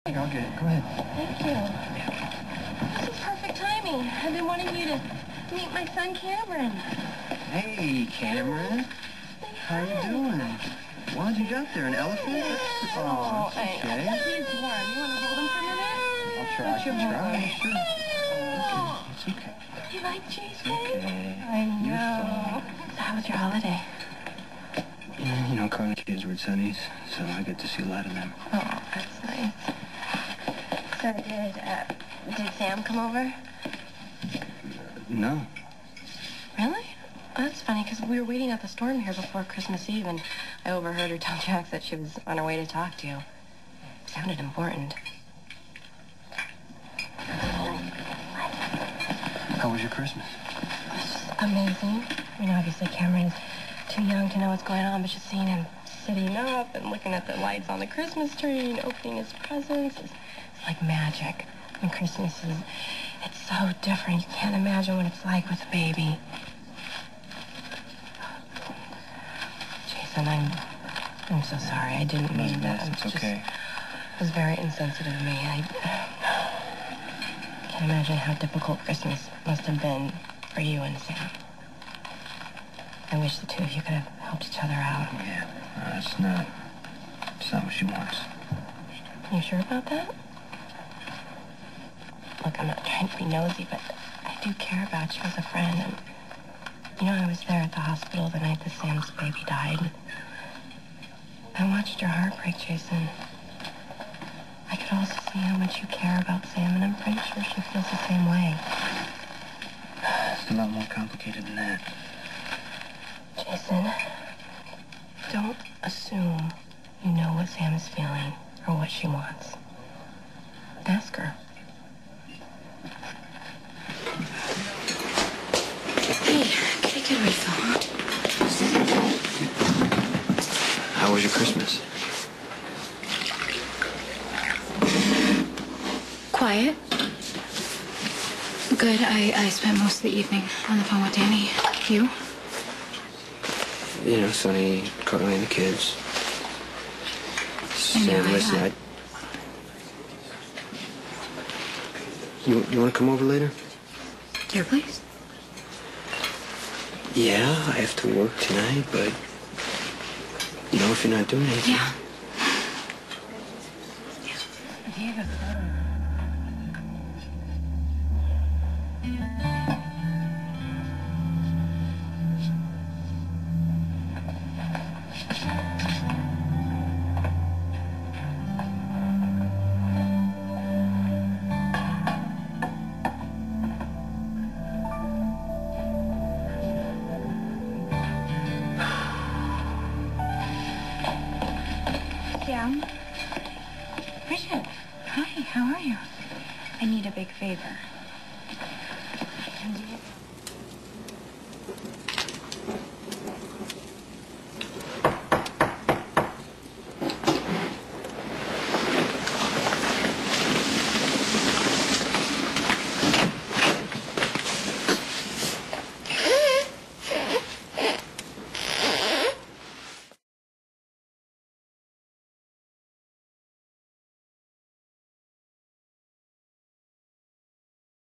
Here, I'll get it. Go ahead. Thank you. This is perfect timing. I've been wanting you to meet my son, Cameron. Hey, Cameron. How you doing? Why'd you got there? An elephant? Oh, it's okay. He's one. You want to hold him for a minute? I'll try. What's your boy? Sure. Oh. It's okay. You like Jason? Okay. I know. So how was your holiday? Yeah, you know, Carla kids were at Sonny's, so I get to see a lot of them. Oh, that's nice. So did Sam come over? No. Really? Well, that's funny, because we were waiting at the storm here before Christmas Eve, and I overheard her tell Jax that she was on her way to talk to you. It sounded important. How was your Christmas? It was just amazing. I mean, obviously Cameron's too young to know what's going on, but just seeing him sitting up and looking at the lights on the Christmas tree and opening his presents is like magic. And Christmas it's so different. You can't imagine what it's like with a baby. Jason, I'm so sorry. I didn't mean that. It's okay. It was very insensitive of me. I can't imagine how difficult Christmas must have been for you and Sam. I wish the two of you could have helped each other out. Yeah, it's not what she wants. You sure about that? Look, I'm not trying to be nosy, but I do care about you as a friend. And, you know, I was there at the hospital the night that Sam's baby died. I watched your heart break, Jason. I could also see how much you care about Sam, and I'm pretty sure she feels the same way. It's a lot more complicated than that. Jason, don't assume you know what Sam is feeling or what she wants. Ask her. Hey, can I get a refill? How was your Christmas? Quiet. Good. I spent most of the evening on the phone with Danny. You? You know, Sonny, Carly, and the kids. I know, Listen, You want to come over later? Your place? Yeah, I have to work tonight, but you know, if you're not doing anything. Yeah. Bridget, hi, how are you? I need a big favor.